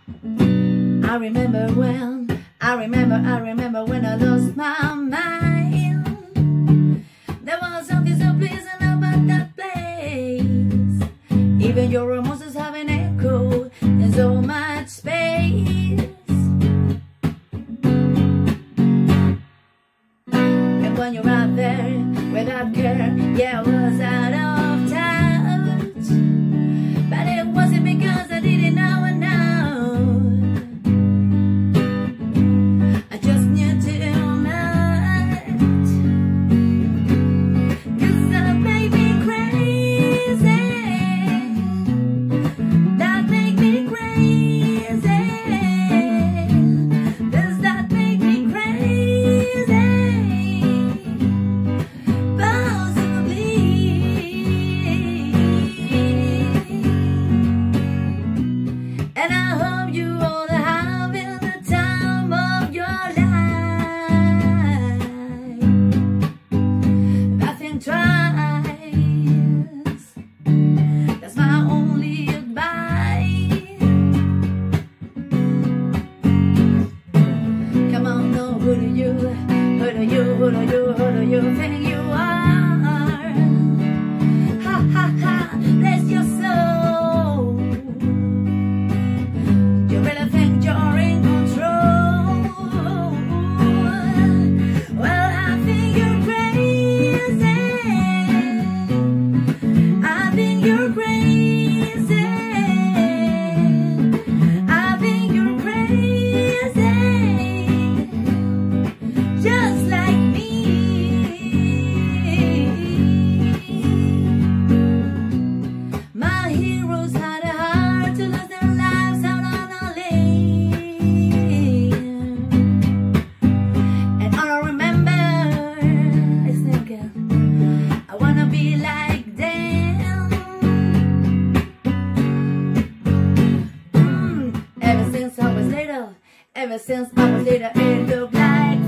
I remember when I lost my mind. There was something so pleasant about that place. Even your remorses have an echo in so much space. And when you're out there without care, yeah, I was out of touch. But it wasn't because I didn't know enough. I just knew too much. 'Cause that made me crazy. That made me crazy. Does that make me crazy? Possibly. And I hope you all are having the time of your life. Nothing twice. That's my only advice. Come on, no, who do you think you are? Ha ha ha, bless your soul. You really think you're in control? Well, I think you're crazy. I think you're crazy. I think you're crazy. Just like me. My heroes had a heart to lose their lives out on a lane. And all I remember is thinking, I wanna be like them. Ever since I was little, it looked like